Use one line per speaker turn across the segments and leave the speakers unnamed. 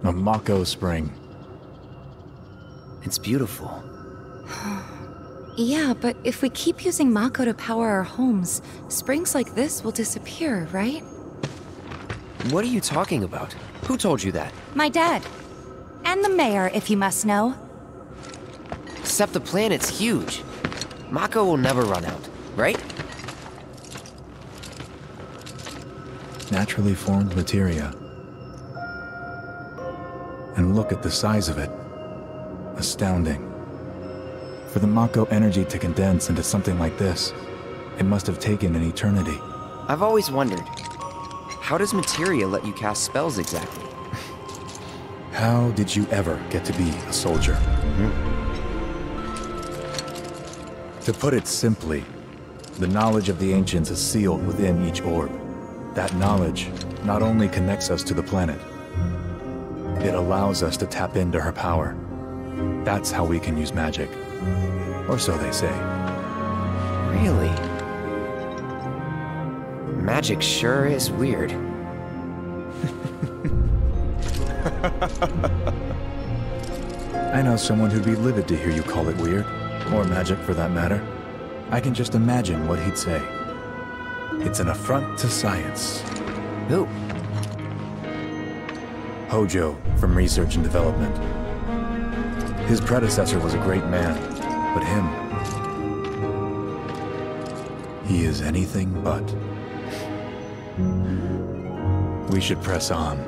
A Mako spring.
It's beautiful.
Yeah, but if we keep using Mako to power our homes, springs like this will disappear, right?
What are you talking about? Who told you that?
My dad. And the mayor, if you must know.
Except the planet's huge. Mako will never run out, right?
Naturally formed materia. And look at the size of it. Astounding. For the Mako energy to condense into something like this, it must have taken an eternity.
I've always wondered, how does materia let you cast spells exactly?
How did you ever get to be a soldier? To put it simply, the knowledge of the ancients is sealed within each orb. That knowledge not only connects us to the planet, it allows us to tap into her power. That's how we can use magic. Or so they say.
Really? Magic sure is weird.
I know someone who'd be livid to hear you call it weird, or magic for that matter. I can just imagine what he'd say. It's an affront to science.
Who?
Hojo, from Research and Development. His predecessor was a great man, but him... he is anything but. We should press on.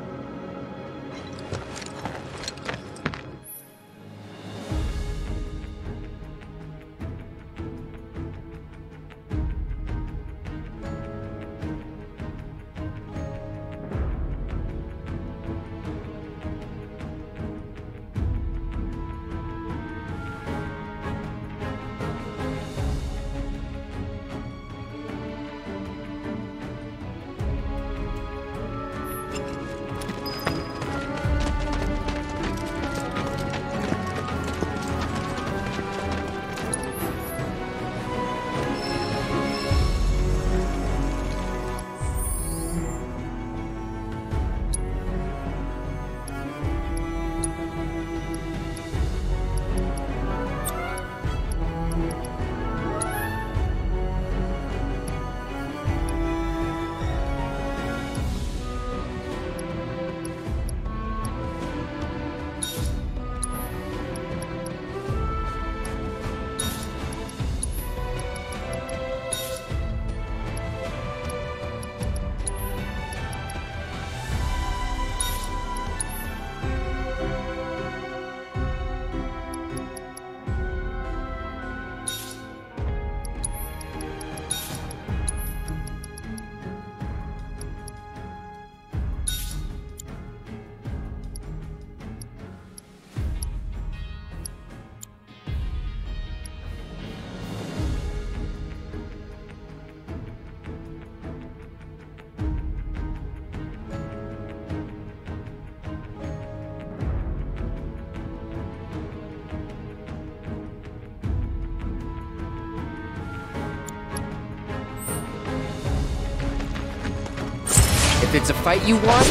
If it's a fight you want...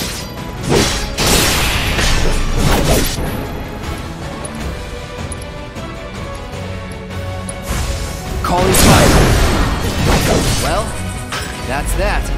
calling fire. Well, that's that.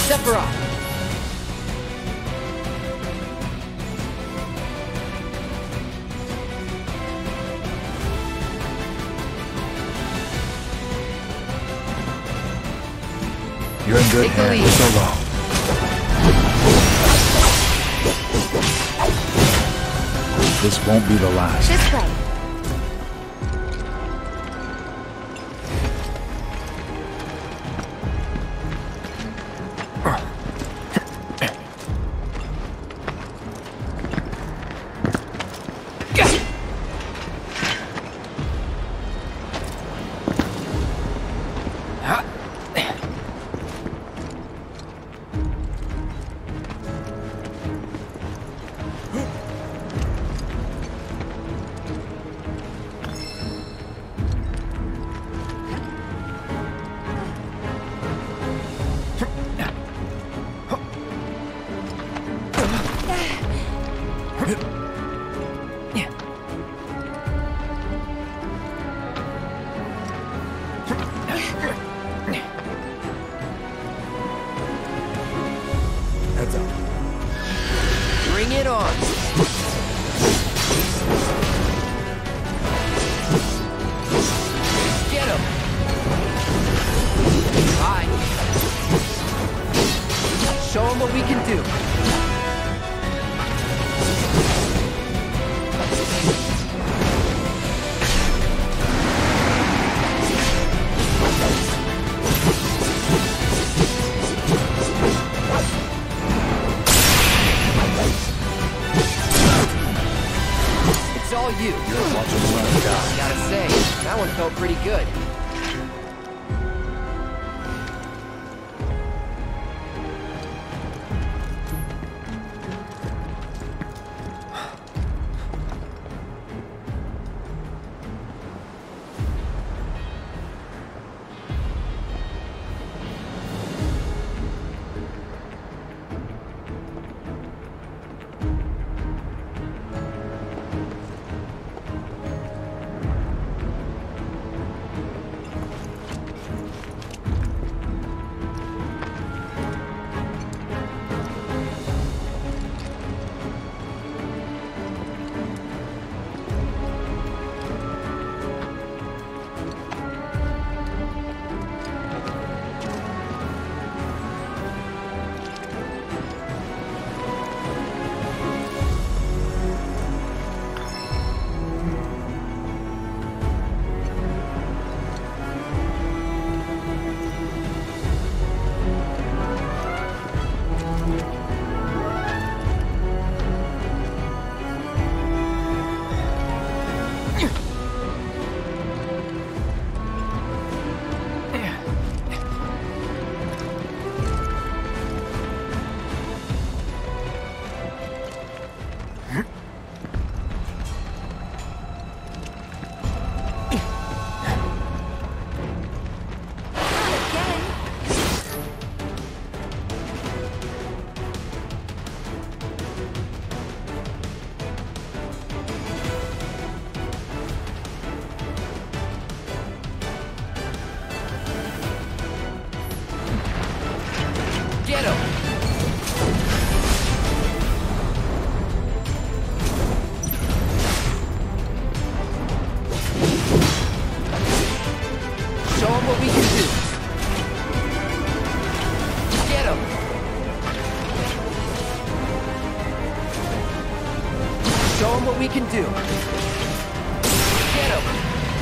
Sephiroth!
You're in good
Take the
hands.
lead.
So long. This won't be the last.
This way.
Heads up.
Bring it on! Get him! Bye! Show him what we can do! It's all you!
You're watching the last guy.
Gotta say, that one felt pretty good. Get him! Show him what we can do. Get him! Show him what we can do. Get him!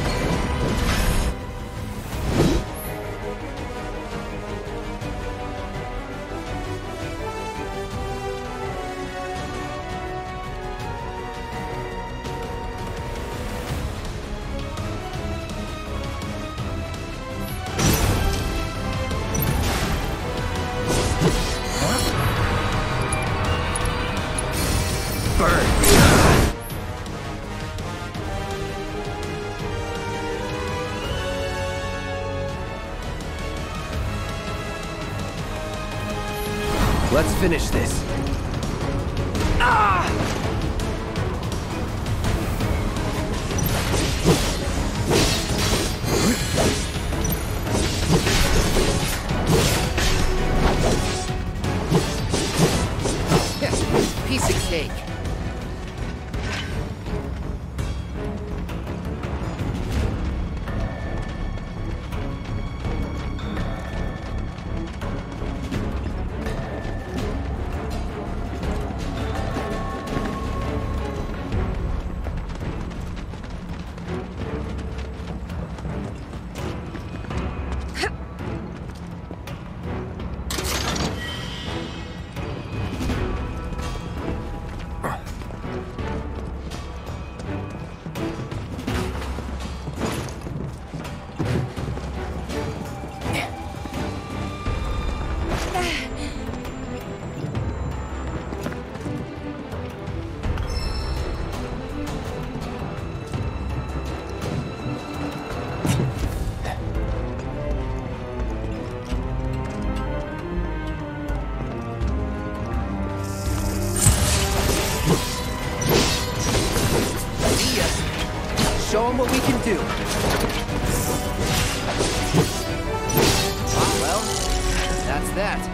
Let's finish this. Ah! Show them what we can do. Well, that's that.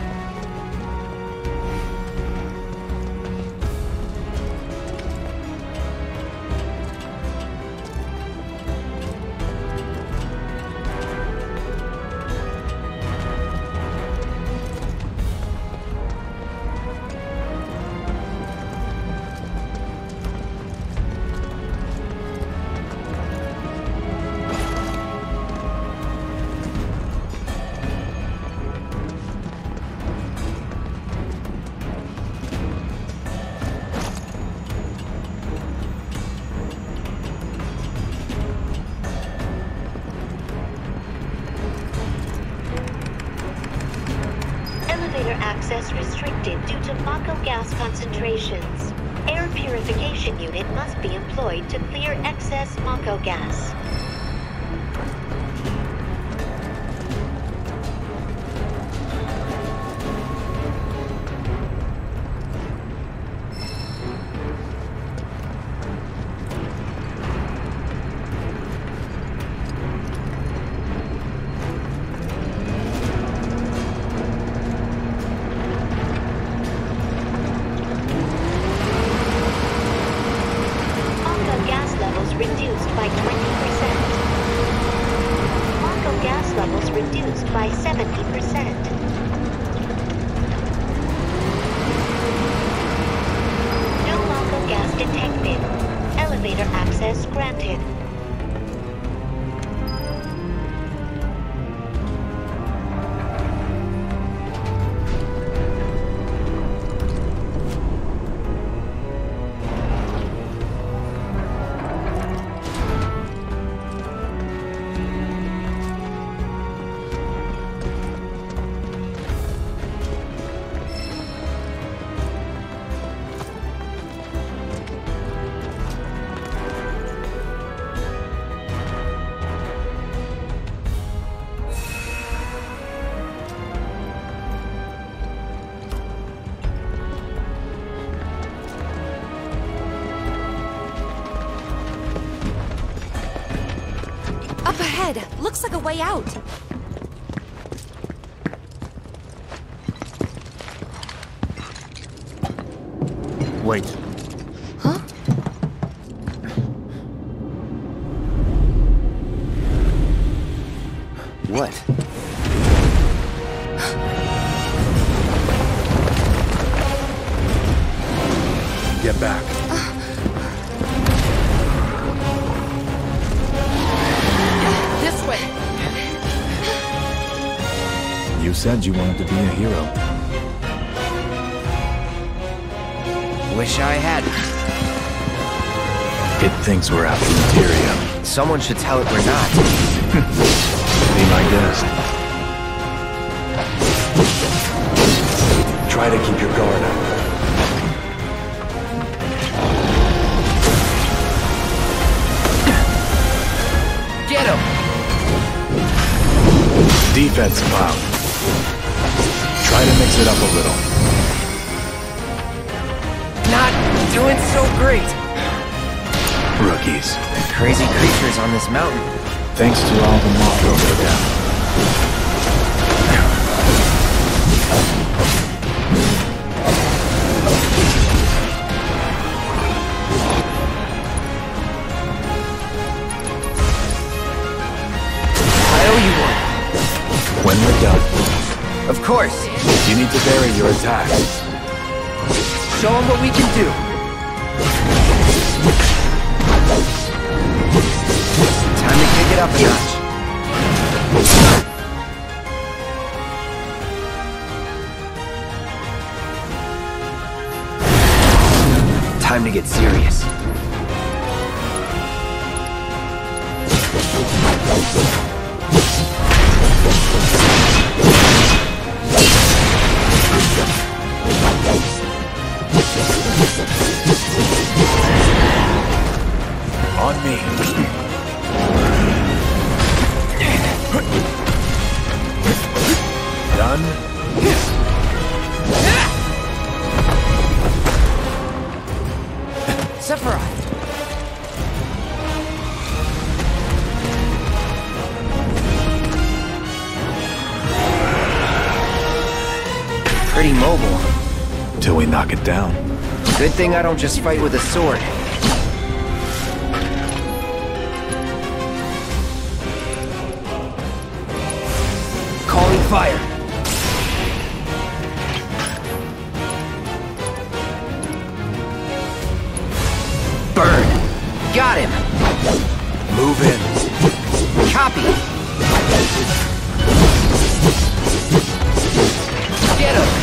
Access restricted due to Mako gas concentrations. Air purification unit must be employed to clear excess Mako gas. Reduced by 20%. Mako gas levels reduced by 70%. No Mako gas detected. Elevator access granted.
Up ahead! Looks like a way out!
Wait.
Huh?
What?
Get back.
This way!
You said you wanted to be a hero.
Wish I had.
It thinks we're after materia.
Someone should tell it we're not.
Be my guest. Try to keep your guard up.
Get him!
Defense cloud. Try to mix it up a little.
Not doing so great.
Rookies.
Crazy creatures on this mountain.
Thanks to all the Mako put down.
I owe you one.
When we're done,
Of course.
you need to vary your attacks.
Show them what we can do. Time to kick it up a notch. Time to get serious.
On me. Done?
Sephiroth. pretty mobile.
Till we knock it down.
Good thing I don't just fight with a sword. Calling fire. Burn. Got him.
Move in.
Copy. Get him.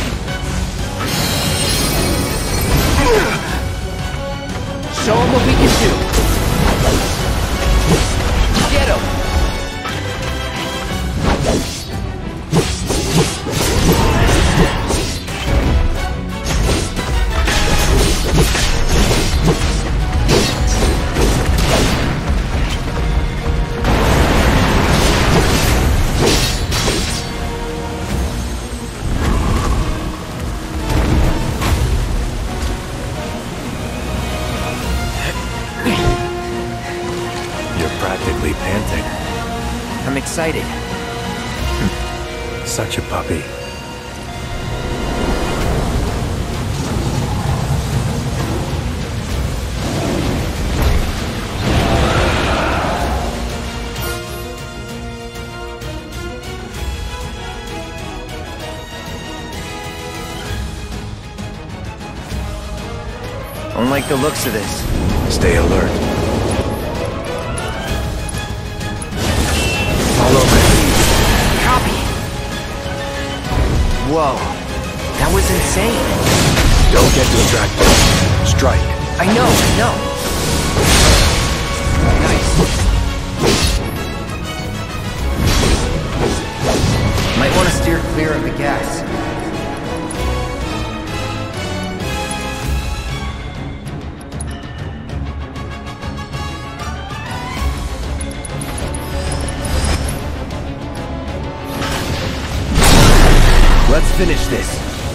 Show him what we can do. Get him.
Practically panting.
I'm excited.
Such a puppy.
Don't like the looks of this.
Stay alert.
Copy! Whoa, that was insane.
Don't get distracted. Strike.
I know. Nice. Might want to steer clear of the gas. Let's finish this.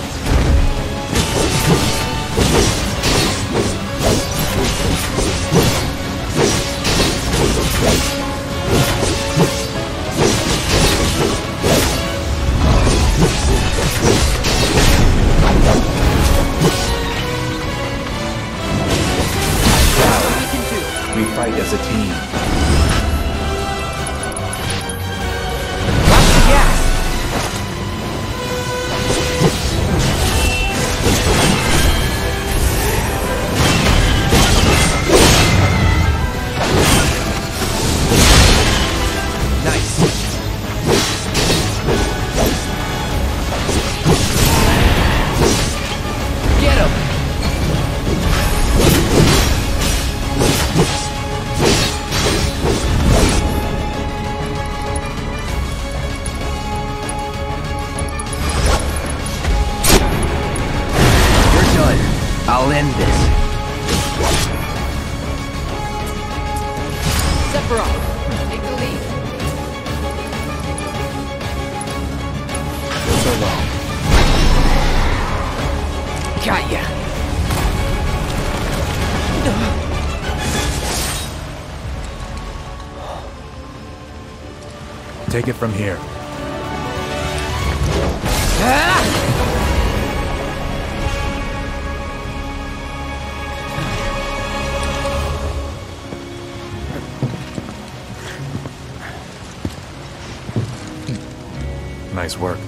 We fight as a team.
Watch the gas. I'll end this. Sephiroth, take the lead. So long. Got ya.
Take it from here.
Ah!
Nice work.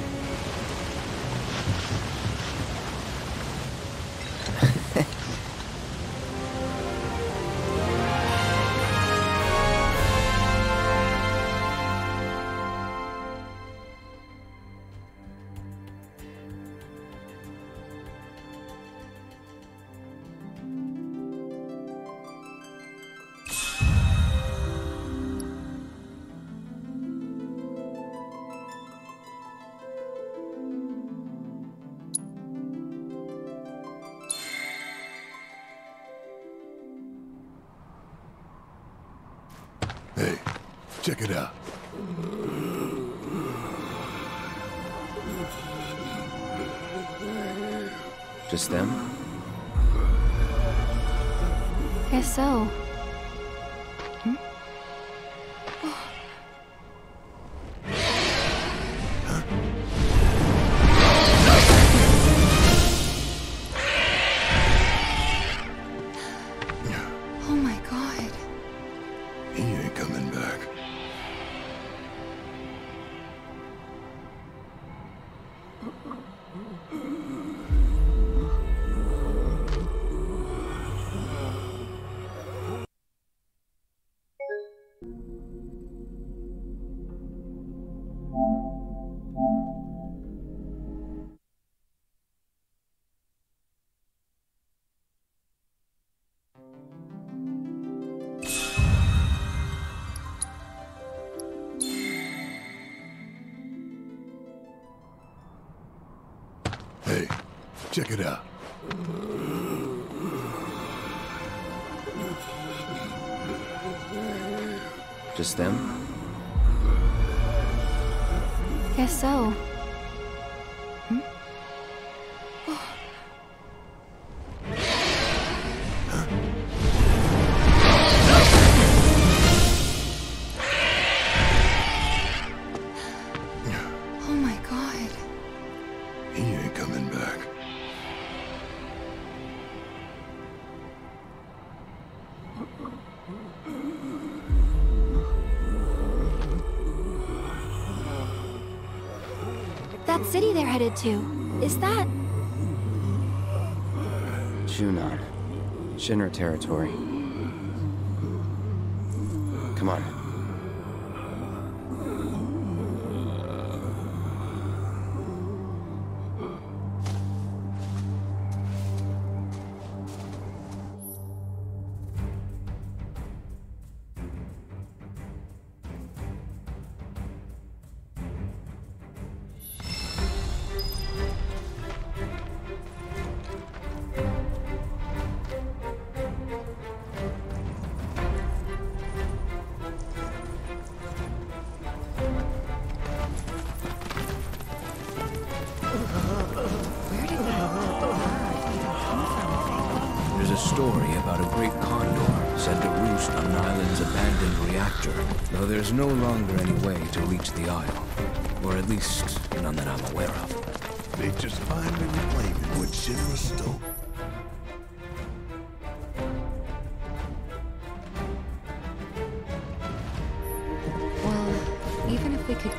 Hey, check it out.
Just them?
Guess so.
He ain't coming back. Hey, check it out.
Just them?
Guess so. Oh my god.
He ain't coming back.
That city they're headed to, is that...
Junon. Shinra territory. Come on.
There's a story about a great condor said to roost on an island's abandoned reactor, though there's no longer any way to reach the isle. Or at least, none that I'm aware of.
They just finally reclaiming what Shinra stole.
Well, even if we could...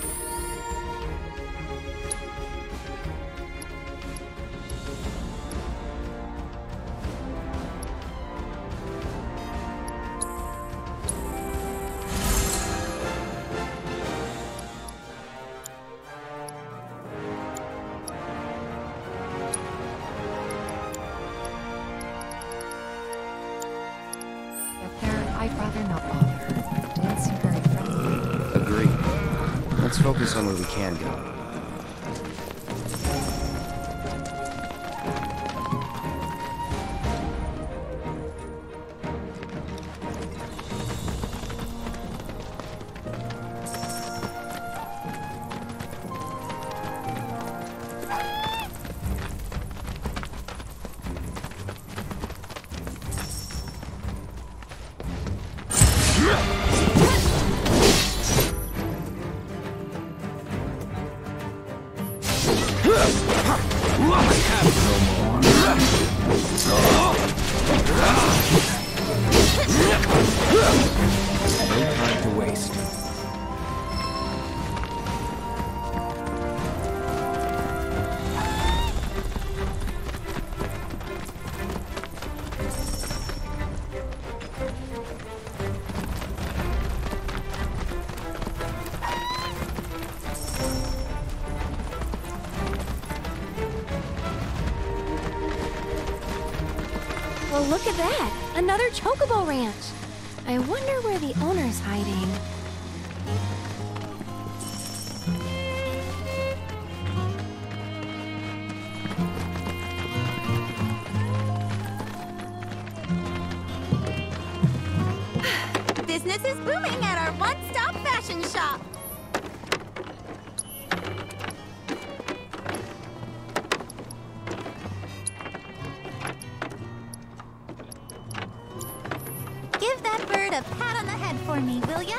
I'd rather not bother her. Didn't seem very friendly.
Agreed. Let's focus on where we can go. No time to waste.
Well, look at that! Another Chocobo Ranch! I wonder where the owner's hiding.
Business is booming at our one-stop fashion shop. Give that bird a pat on the head for me, will ya?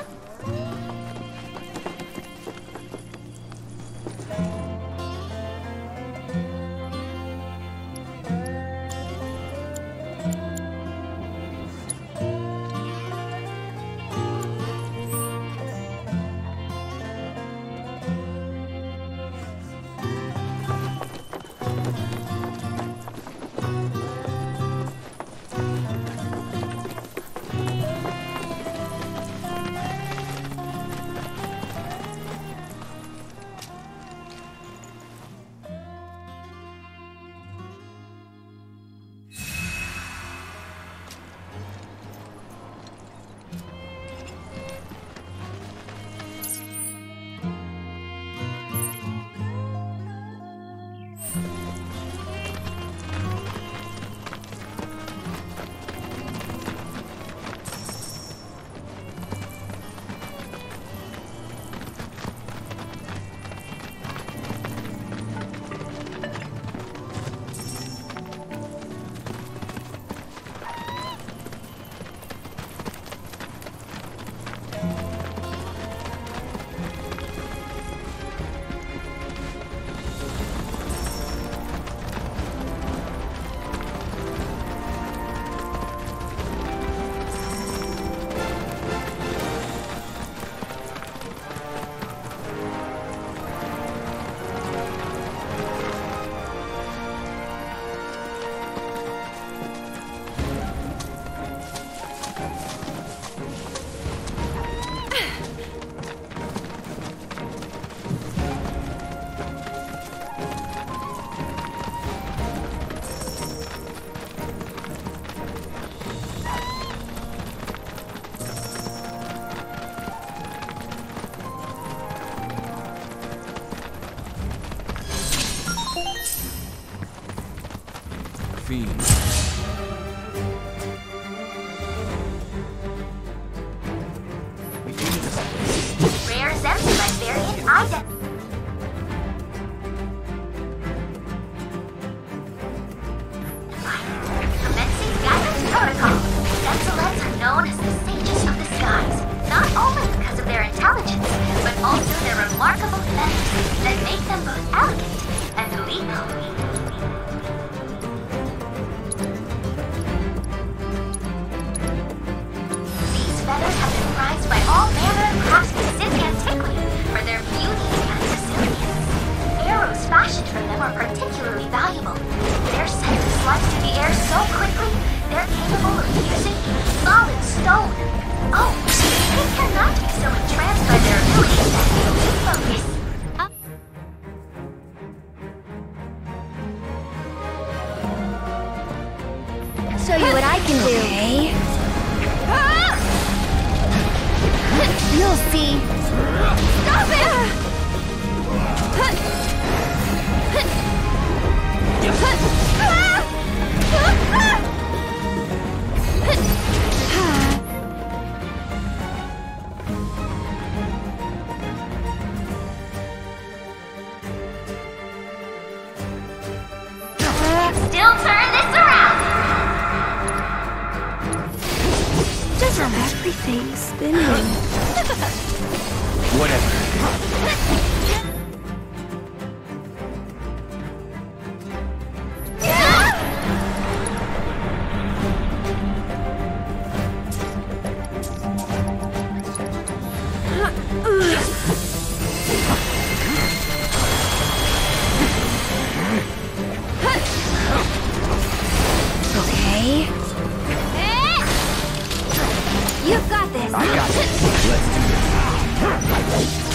Commencing guidance protocol. Sentinels are known as the sages of the skies, not only because of their intelligence, but also their remarkable feathers that make them both elegant and lethal. These feathers have been prized by all manner of craftsmen since antiquity for their beauty and resilience. Arrows fashioned from them are particularly valuable. Their scent slides through the air so quickly, they're capable of piercing solid stone. Oh, they cannot be so entranced by their abilities that they lose focus.
Show you what I can do.
Okay.
You'll see.
Stop it! Still turn this around!
Just everything spinning.
Whatever.
Okay.
You've got this.
I got it. Let's do this.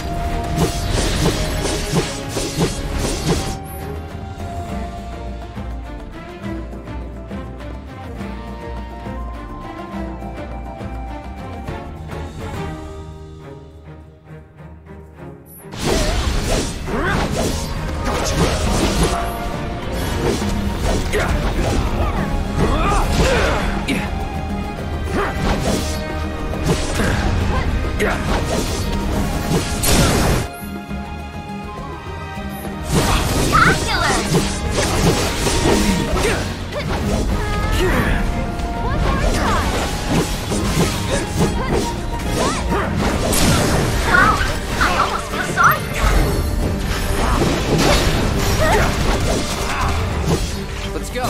Let's go.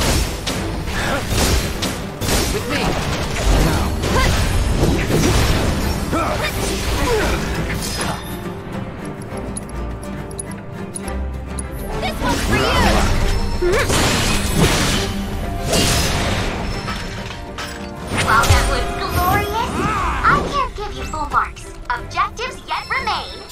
With me.
This one's for you.
While that was glorious, I can't give you full marks. Objectives yet remain.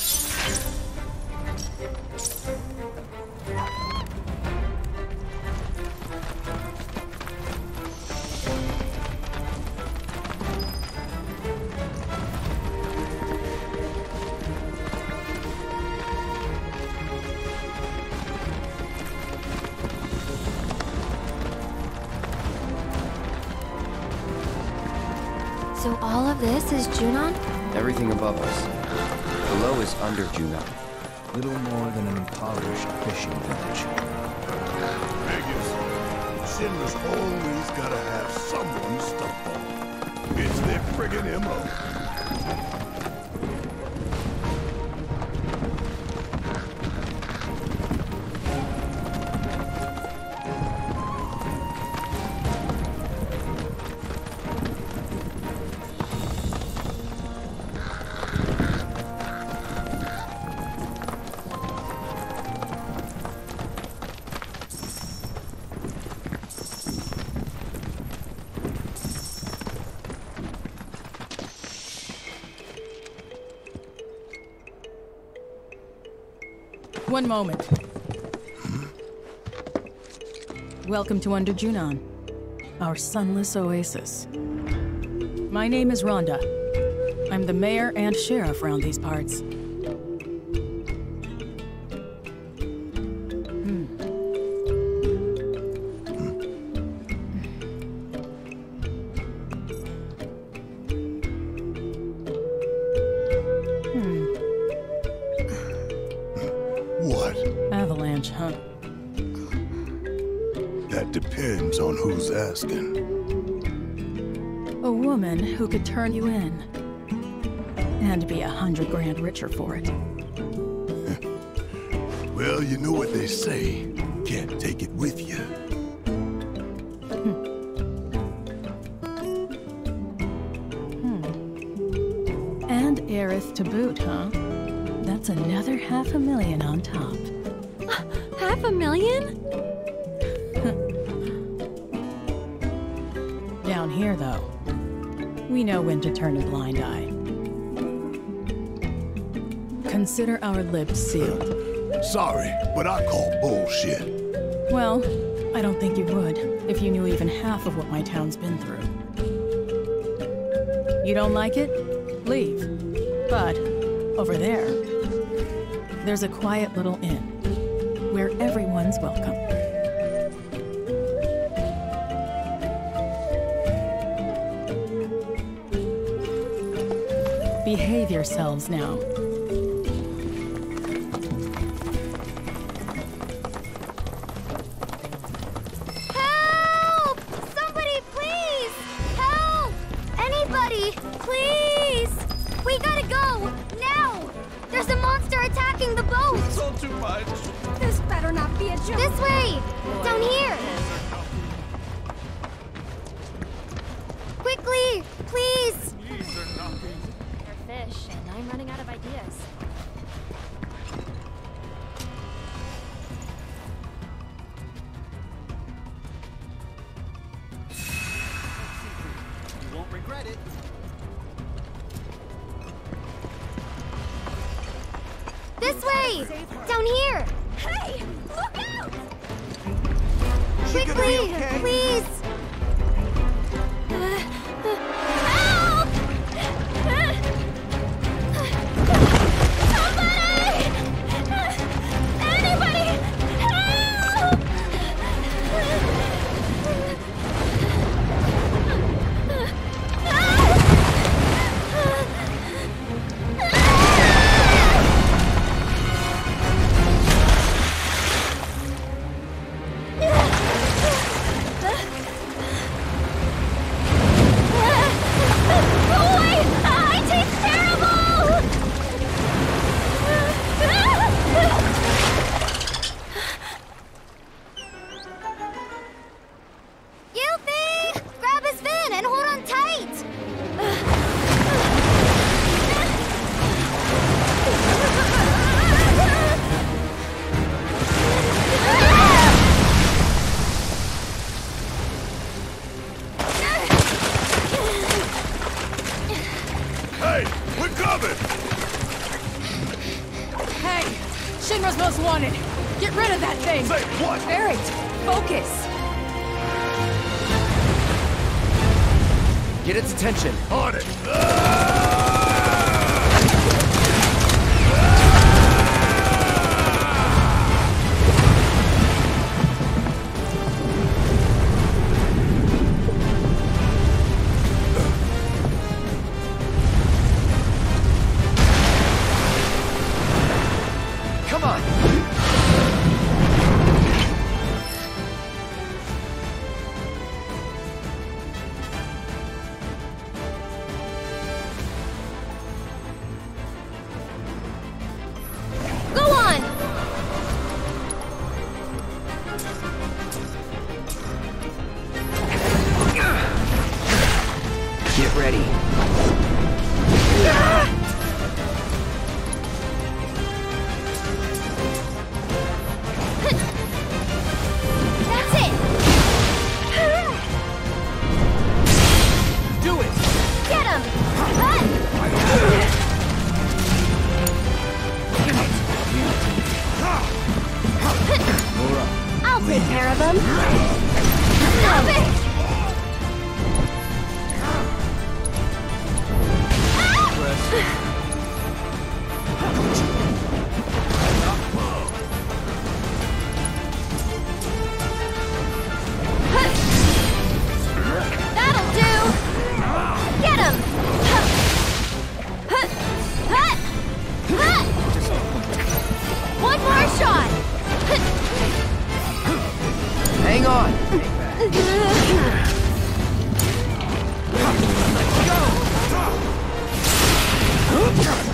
So all of this is Junon?
Everything above us. Below is under Junon.
Little more than an impoverished fishing village.
Vegas, Shinra's always gotta have someone stuck on. It's their friggin' MO.
One moment. Welcome to Under Junon, our sunless oasis. My name is Rhonda. I'm the mayor and sheriff around these parts. stench, huh?
That depends on who's asking.
A woman who could turn you in. And be 100 grand richer for it.
Well, you know what they say. Can't take it with you.
And heiress to boot, huh? That's another $500,000 on top.
$500,000?
Down here, though, we know when to turn a blind eye. Consider our lips sealed.
Sorry, but I call bullshit.
Well, I don't think you would, if you knew even half of what my town's been through. You don't like it? Leave. But, over there, there's a quiet little inn, where everyone's welcome. Behave yourselves now.
Help! Somebody, please! Help! Anybody, please! We gotta go! Now! There's a monster attacking the boat!
It's all too much.
This better not be a joke. This way! Down here! Quickly! Please!
They're fish, and I'm running out of ideas.
You won't regret it.
This way! Down here! Hey! Look out! Quickly! Please! Help! Somebody! Anybody! Help!
Shinra's most wanted. Get rid of that thing.
Say what?
Barrett, focus.
Get its attention.
On it.
Come on.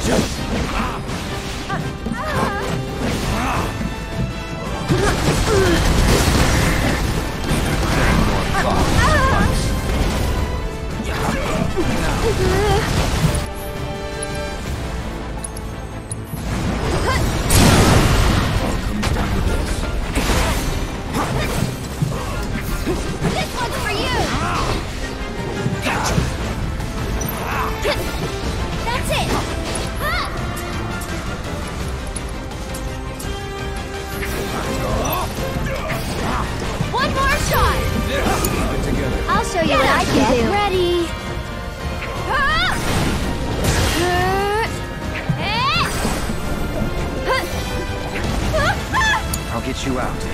Get you out.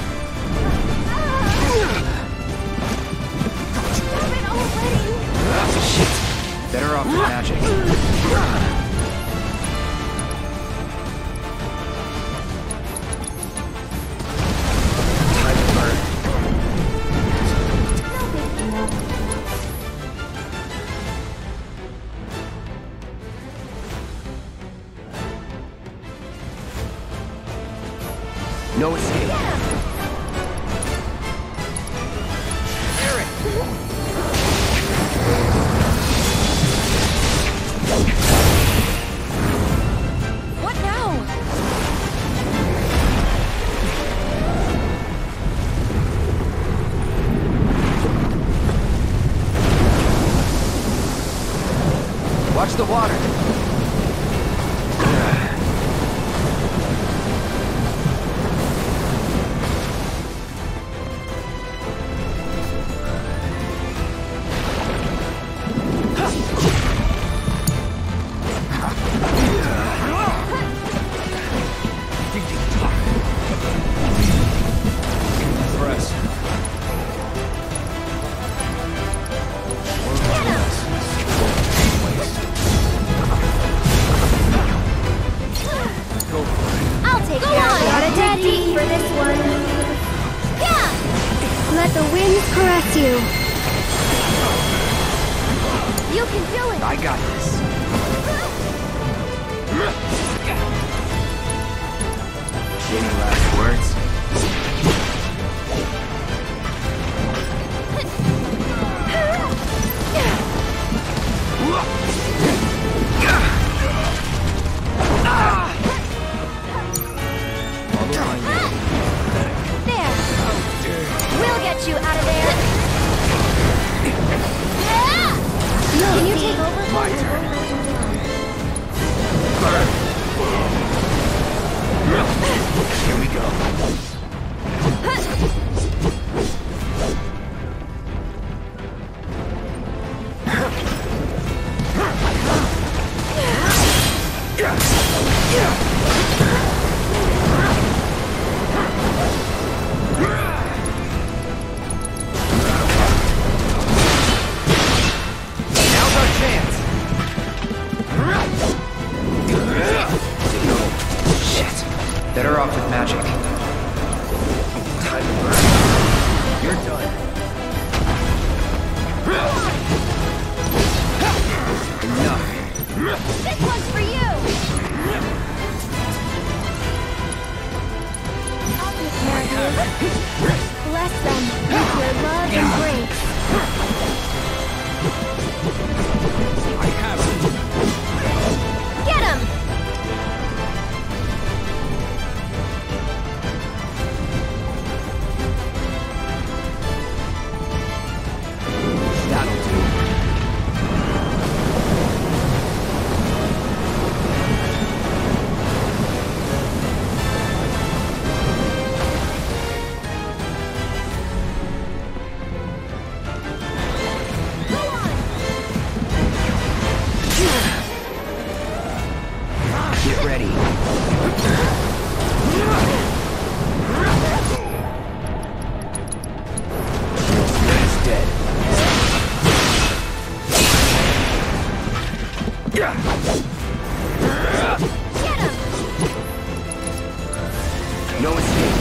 Shit. Better off with magic. Time to burn. No escape.
What now?
Watch the water.
Let the winds caress you. You can do it.
I got this. Any last words?
You out of there. Can you take over?
My turn. Here we go. Better off with magic. Time to burn. You're done. Enough.
This one's for you! I'll take care of you. Bless them with your love and grace.
I have it.
Get him!
That'll do. Get ready. Red's dead.
Get him!
No escape.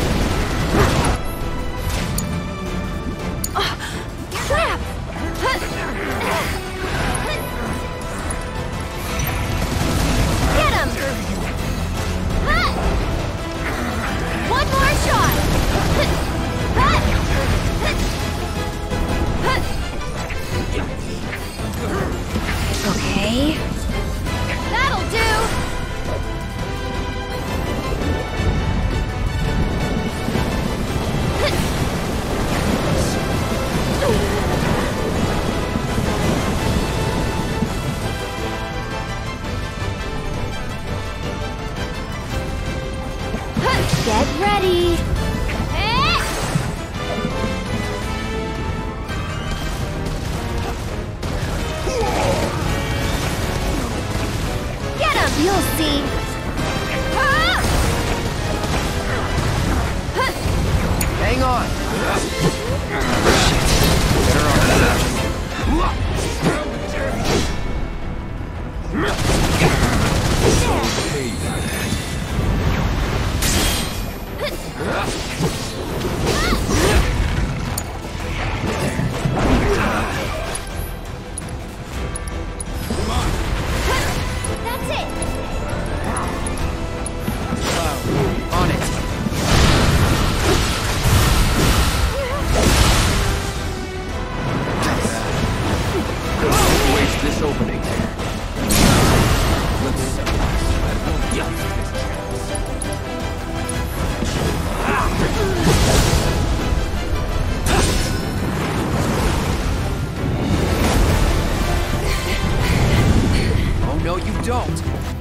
Crap! You'll see.
Hang on!
That's it.
On it!
Waste this opening. Let's settle this. I won't give you this
Oh no, you don't!